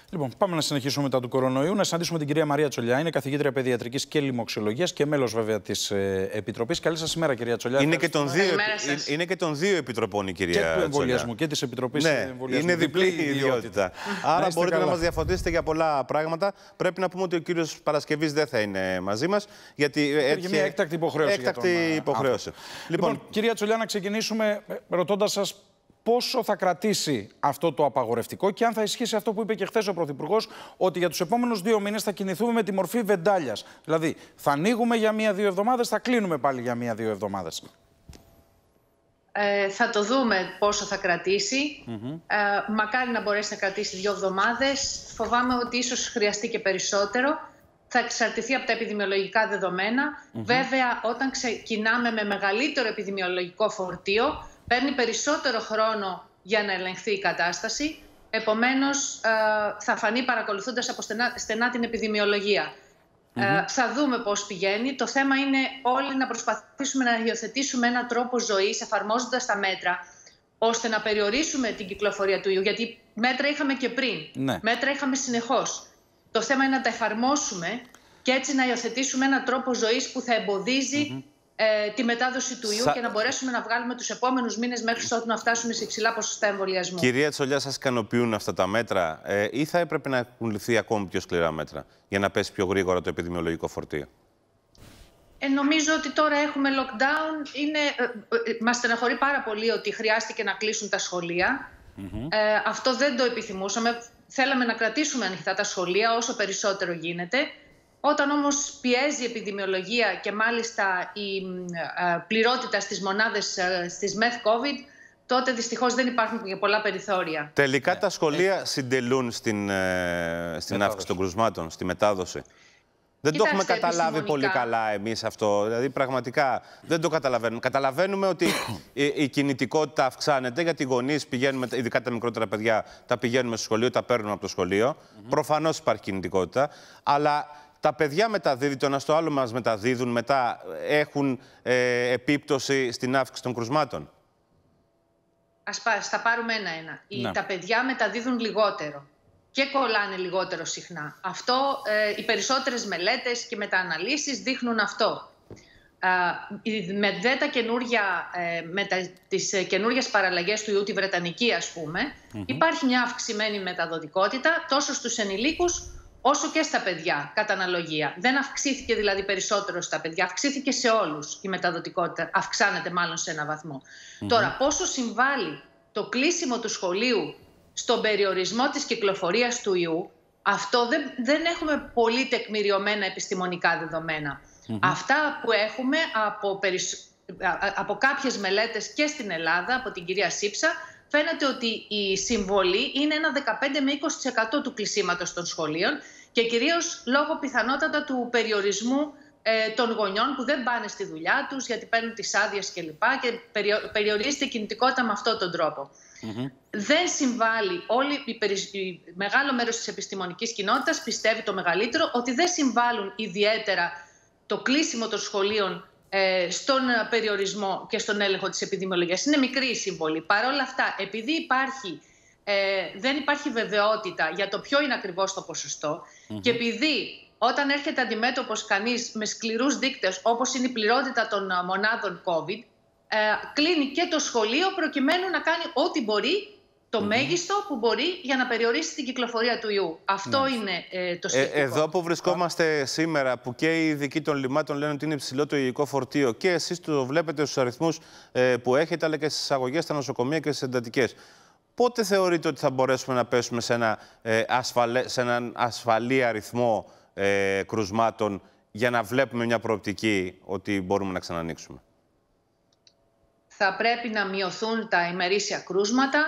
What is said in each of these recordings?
Λοιπόν, πάμε να συνεχίσουμε μετά του κορονοϊού. Να συναντήσουμε την κυρία Μαρία Τσολιά. Είναι καθηγήτρια παιδιατρικής και λοιμοξιολογίας και μέλος βέβαια της Επιτροπής. Καλή σας ημέρα, κυρία Τσολιά. Είναι και των δύο επιτροπών η κυρία Τσολιά. Και του εμβολιασμού και της Επιτροπής εμβολιασμού. Είναι διπλή ιδιότητα. Άρα μπορείτε να μας διαφωτίσετε για πολλά πράγματα. Πρέπει να πούμε ότι ο κύριος Παρασκευής δεν θα είναι μαζί μας, γιατί έτυχε μια έκτακτη υποχρέωση. Λοιπόν, κυρία Τσολιά, να ξεκινήσουμε ρωτώντας σας πόσο θα κρατήσει αυτό το απαγορευτικό και αν θα ισχύσει αυτό που είπε και χθες ο Πρωθυπουργός, ότι για τους επόμενους 2 μήνες θα κινηθούμε με τη μορφή βεντάλιας. Δηλαδή, θα ανοίγουμε για 1-2 εβδομάδες, θα κλείνουμε πάλι για 1-2 εβδομάδες. Θα το δούμε πόσο θα κρατήσει. Μακάρι να μπορέσει να κρατήσει 2 εβδομάδες. Φοβάμαι ότι ίσως χρειαστεί και περισσότερο. Θα εξαρτηθεί από τα επιδημιολογικά δεδομένα. Βέβαια, όταν ξεκινάμε με μεγαλύτερο επιδημιολογικό φορτίο, παίρνει περισσότερο χρόνο για να ελεγχθεί η κατάσταση. Επομένως, θα φανεί παρακολουθώντας από στενά την επιδημιολογία. Θα δούμε πώς πηγαίνει. Το θέμα είναι όλοι να προσπαθήσουμε να υιοθετήσουμε έναν τρόπο ζωής, εφαρμόζοντας τα μέτρα, ώστε να περιορίσουμε την κυκλοφορία του ιού. Γιατί μέτρα είχαμε και πριν. Μέτρα είχαμε συνεχώς. Το θέμα είναι να τα εφαρμόσουμε και έτσι να υιοθετήσουμε έναν τρόπο ζωής που θα εμποδίζει τη μετάδοση του ιού και να μπορέσουμε να βγάλουμε τους επόμενους μήνες μέχρι ότου να φτάσουμε σε υψηλά ποσοστά εμβολιασμού. Κυρία Τσολιά, σας ικανοποιούν αυτά τα μέτρα ή θα έπρεπε να έχουν ληφθεί ακόμη πιο σκληρά μέτρα για να πέσει πιο γρήγορα το επιδημιολογικό φορτίο? Νομίζω ότι τώρα έχουμε lockdown. Μας στεναχωρεί πάρα πολύ ότι χρειάστηκε να κλείσουν τα σχολεία. Αυτό δεν το επιθυμούσαμε. Θέλαμε να κρατήσουμε ανοιχτά τα σχολεία όσο περισσότερο γίνεται. Όταν όμως πιέζει η επιδημιολογία και μάλιστα η πληρότητα στις μονάδες στις ΜΕΘ COVID, τότε δυστυχώς δεν υπάρχουν και πολλά περιθώρια. Τελικά τα σχολεία συντελούν στην αύξηση των κρουσμάτων, στη μετάδοση. Δεν το έχουμε καταλάβει πολύ καλά εμείς αυτό. Δηλαδή, πραγματικά δεν το καταλαβαίνουμε. Καταλαβαίνουμε ότι η κινητικότητα αυξάνεται, γιατί οι γονείς πηγαίνουν, ειδικά τα μικρότερα παιδιά, τα πηγαίνουμε στο σχολείο, τα παίρνουμε από το σχολείο. Προφανώς υπάρχει κινητικότητα. Αλλά τα παιδιά μεταδίδουν, το ένα στο άλλο μας μεταδίδουν, μετά έχουν επίπτωση στην αύξηση των κρουσμάτων. Ας τα πάρουμε ένα-ένα. Τα παιδιά μεταδίδουν λιγότερο και κολλάνε λιγότερο συχνά. Αυτό οι περισσότερες μελέτες και μετααναλύσεις δείχνουν αυτό. Με τις καινούργιες παραλλαγές του ιού, τη βρετανική ας πούμε, υπάρχει μια αυξημένη μεταδοτικότητα τόσο στους ενηλίκους όσο και στα παιδιά, κατά αναλογία. Δεν αυξήθηκε δηλαδή περισσότερο στα παιδιά, αυξήθηκε σε όλους η μεταδοτικότητα, αυξάνεται μάλλον σε ένα βαθμό. Τώρα, πόσο συμβάλλει το κλείσιμο του σχολείου στον περιορισμό της κυκλοφορίας του ιού, αυτό δεν έχουμε πολύ τεκμηριωμένα επιστημονικά δεδομένα. Αυτά που έχουμε από κάποιες μελέτες και στην Ελλάδα, από την κυρία Σύψα, φαίνεται ότι η συμβολή είναι ένα 15 με 20% του κλεισίματος των σχολείων και κυρίως λόγω πιθανότατα του περιορισμού των γονιών που δεν πάνε στη δουλειά τους γιατί παίρνουν τις άδειες κλπ. Και περιορίζεται η κινητικότητα με αυτόν τον τρόπο. Δεν συμβάλλει μεγάλο μέρος της επιστημονικής κοινότητας, πιστεύει το μεγαλύτερο, ότι δεν συμβάλλουν ιδιαίτερα το κλείσιμο των σχολείων στον περιορισμό και στον έλεγχο της επιδημιολογίας. Είναι μικρή η συμβολή. Παρ' όλα αυτά, επειδή δεν υπάρχει βεβαιότητα για το ποιο είναι ακριβώς το ποσοστό και επειδή όταν έρχεται αντιμέτωπος κανείς με σκληρούς δείκτες όπως είναι η πληρότητα των μονάδων COVID, κλείνει και το σχολείο προκειμένου να κάνει ό,τι μπορεί, το μέγιστο που μπορεί για να περιορίσει την κυκλοφορία του ιού. Αυτό είναι το σχετικό. Εδώ που βρισκόμαστε σήμερα, που και οι ειδικοί των λιμάτων λένε ότι είναι υψηλό το υγειικό φορτίο και εσείς το βλέπετε στους αριθμούς που έχετε, αλλά και στις εισαγωγές στα νοσοκομεία και στις εντατικές. Πότε θεωρείτε ότι θα μπορέσουμε να πέσουμε σε έναν ασφαλή αριθμό κρουσμάτων για να βλέπουμε μια προοπτική ότι μπορούμε να ξανανοίξουμε? Θα πρέπει να μειωθούν τα ημερήσια κρούσματα,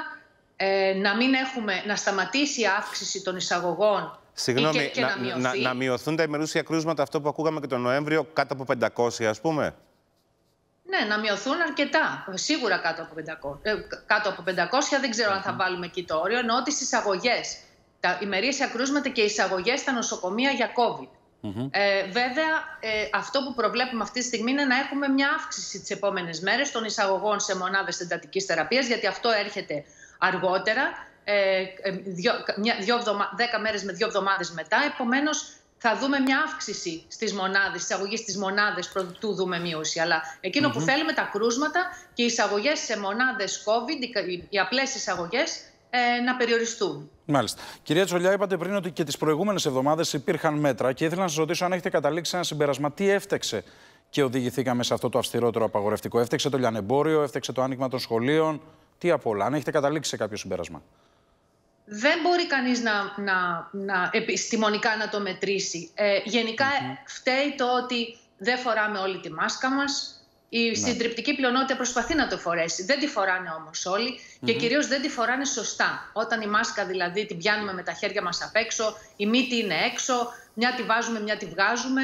να σταματήσει η αύξηση των εισαγωγών. Συγγνώμη, και να μειωθούν τα ημερήσια κρούσματα, αυτό που ακούγαμε και τον Νοέμβριο, κάτω από 500 ας πούμε. Ναι, να μειωθούν αρκετά. Σίγουρα κάτω από 500, δεν ξέρω αν θα βάλουμε εκεί το όριο, ενώ τις εισαγωγές, τα ημερήσια κρούσματα και εισαγωγές στα νοσοκομεία για COVID. Βέβαια, αυτό που προβλέπουμε αυτή τη στιγμή είναι να έχουμε μια αύξηση τις επόμενες μέρες των εισαγωγών σε μονάδες εντατικής θεραπείας, γιατί αυτό έρχεται αργότερα 10 μέρες με 2 εβδομάδες μετά. Επομένως, θα δούμε μια αύξηση στις μονάδες, εισαγωγή στις μονάδες, προτού δούμε μείωση. Αλλά εκείνο που θέλουμε, τα κρούσματα και οι εισαγωγές σε μονάδες COVID, οι απλές εισαγωγές, να περιοριστούν. Μάλιστα. Κυρία Τσολιά, είπατε πριν ότι και τις προηγούμενες εβδομάδες υπήρχαν μέτρα και ήθελα να σας ρωτήσω αν έχετε καταλήξει ένα συμπέρασμα. Τι έφταξε και οδηγηθήκαμε σε αυτό το αυστηρότερο απαγορευτικό? Έφταξε το λιανεμπόριο, έφταξε το άνοιγμα των σχολείων? Τι απ' όλα, αν έχετε καταλήξει σε κάποιο συμπέρασμα? Δεν μπορεί κανείς επιστημονικά να το μετρήσει. Γενικά φταίει το ότι δεν φοράμε όλη τη μάσκα μας. Η συντριπτική πλειονότητα προσπαθεί να το φορέσει. Δεν τη φοράνε όμως όλοι και κυρίως δεν τη φοράνε σωστά. Όταν η μάσκα δηλαδή την πιάνουμε με τα χέρια μας απ' έξω, η μύτη είναι έξω, μια τη βάζουμε, μια τη βγάζουμε.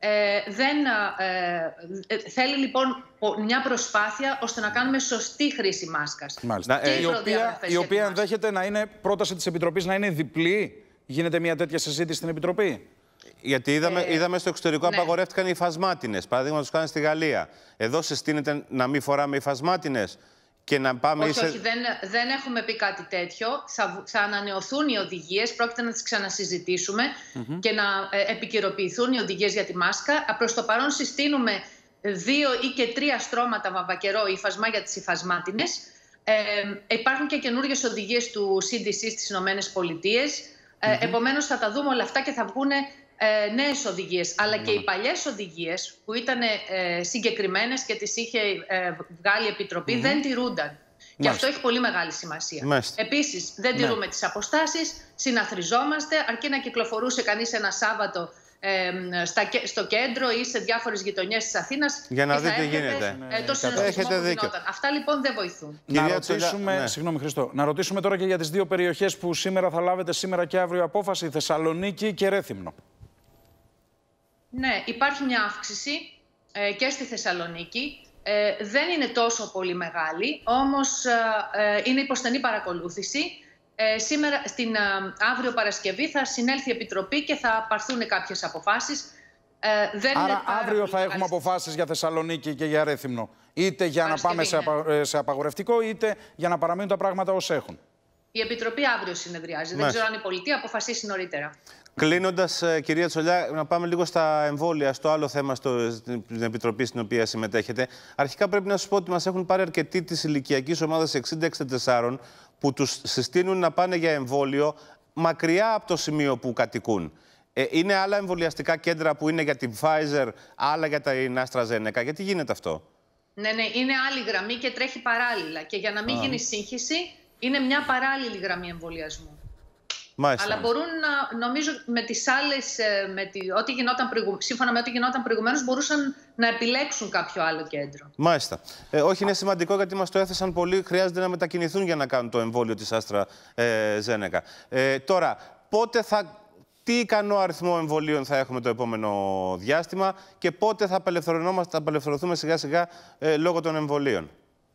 Θέλει λοιπόν μια προσπάθεια ώστε να κάνουμε σωστή χρήση μάσκας. Η οποία ενδέχεται να είναι πρόταση της Επιτροπής να είναι διπλή. Γίνεται μια τέτοια συζήτηση στην Επιτροπή? Γιατί είδαμε στο εξωτερικό απαγορεύτηκαν οι υφασμάτινες. Παραδείγματος χάρη στη Γαλλία. Εδώ συστήνεται να μην φοράμε υφασμάτινες και να πάμε. Όχι, δεν έχουμε πει κάτι τέτοιο. Θα ανανεωθούν οι οδηγίες, πρόκειται να τις ξανασυζητήσουμε και να επικαιροποιηθούν οι οδηγίες για τη μάσκα. Προς το παρόν συστήνουμε 2 ή και 3 στρώματα βαμβακερό ύφασμα για τις υφασμάτινες. Υπάρχουν και καινούργιες οδηγίες του CDC στις Ηνωμένες Πολιτείες. Επομένως θα τα δούμε όλα αυτά και θα βγουν νέες οδηγίες. Αλλά και οι παλιές οδηγίες που ήταν συγκεκριμένες και τις είχε βγάλει η Επιτροπή δεν τηρούνταν. Και αυτό έχει πολύ μεγάλη σημασία. Επίσης, δεν τηρούμε τις αποστάσεις, συναθριζόμαστε, αρκεί να κυκλοφορούσε κανείς ένα Σάββατο στο κέντρο ή σε διάφορες γειτονιές της Αθήνας. Για να δείτε τι γίνεται. Το συναισθησμό που γινόταν. Αυτά λοιπόν δεν βοηθούν. Συγγνώμη Χριστό, να ρωτήσουμε τώρα και για τις 2 περιοχές που σήμερα θα λάβετε σήμερα και αύριο απόφαση, Θεσσαλονίκη και Ρέθυμνο. Ναι, υπάρχει μια αύξηση και στη Θεσσαλονίκη. Δεν είναι τόσο πολύ μεγάλη, όμως είναι υπό στενή παρακολούθηση. Σήμερα, αύριο Παρασκευή, θα συνέλθει η Επιτροπή και θα πάρθουν κάποιες αποφάσεις. Άρα αύριο θα έχουμε αποφάσεις για Θεσσαλονίκη και για Ρέθυμνο. Είτε για να πάμε σε απαγορευτικό, είτε για να παραμείνουν τα πράγματα ως έχουν. Η Επιτροπή αύριο συνεδριάζει. Δεν ξέρω αν η Πολιτεία αποφασίσει νωρίτερα. Κλείνοντας, κυρία Τσολιά, να πάμε λίγο στα εμβόλια, στο άλλο θέμα στην Επιτροπή στην οποία συμμετέχετε. Αρχικά πρέπει να σας πω ότι μας έχουν πάρει αρκετοί της ηλικιακής ομάδας 60-64 που τους συστήνουν να πάνε για εμβόλιο μακριά από το σημείο που κατοικούν. Είναι άλλα εμβολιαστικά κέντρα που είναι για την Pfizer, άλλα για την AstraZeneca. Γιατί γίνεται αυτό? Ναι, είναι άλλη γραμμή και τρέχει παράλληλα. Και για να μην γίνει σύγχυση, είναι μια παράλληλη γραμμή εμβολιασμού. Μάλιστα. Αλλά μπορούν νομίζω με τις άλλες, σύμφωνα με ό,τι γινόταν προηγουμένως, μπορούσαν να επιλέξουν κάποιο άλλο κέντρο. Μάλιστα. Όχι, είναι σημαντικό γιατί μας το έθεσαν πολλοί. Χρειάζεται να μετακινηθούν για να κάνουν το εμβόλιο της AstraZeneca. Τώρα, τι ικανό αριθμό εμβολίων θα έχουμε το επόμενο διάστημα και πότε θα απελευθερωθούμε σιγά-σιγά λόγω των εμβολίων?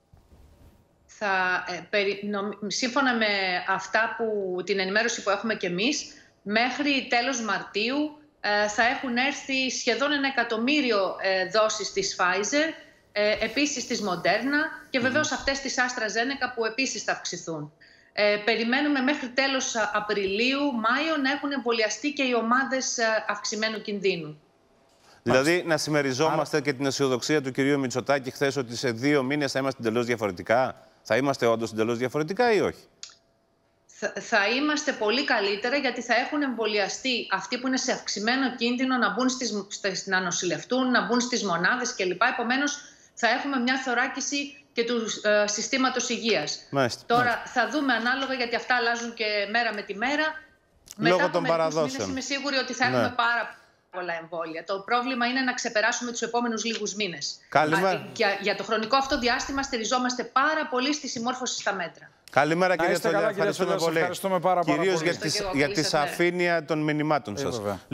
Σύμφωνα με την ενημέρωση που έχουμε και εμείς, μέχρι τέλος Μαρτίου θα έχουν έρθει σχεδόν 1 εκατομμύριο δόσεις της Pfizer, επίσης της Moderna και βεβαίως αυτές της AstraZeneca που επίσης θα αυξηθούν. Περιμένουμε μέχρι τέλος Απριλίου-Μάιο να έχουν εμβολιαστεί και οι ομάδες αυξημένου κινδύνου. Δηλαδή, να συμμεριζόμαστε και την αισιοδοξία του κυρίου Μητσοτάκη χθες ότι σε 2 μήνες θα είμαστε εντελώς διαφορετικά? Θα είμαστε όντως εντελώς διαφορετικά ή όχι? Θα είμαστε πολύ καλύτερα γιατί θα έχουν εμβολιαστεί αυτοί που είναι σε αυξημένο κίνδυνο να μπουν να νοσηλευτούν, να μπουν στις μονάδες κλπ. Επομένως, θα έχουμε μια θωράκιση και του συστήματος υγείας. Τώρα θα δούμε ανάλογα, γιατί αυτά αλλάζουν και μέρα με τη μέρα. Λόγω των παραδόσεων. Είμαι σίγουρη ότι θα έχουμε πάρα πολλά εμβόλια. Το πρόβλημα είναι να ξεπεράσουμε τους επόμενους λίγους μήνες. Για το χρονικό αυτό διάστημα στηριζόμαστε πάρα πολύ στη συμμόρφωση στα μέτρα. Καλημέρα κύριε Τσολιά, ευχαριστούμε πολύ. Ευχαριστούμε πάρα πολύ. Κυρίως για τη σαφήνεια των μηνυμάτων σας.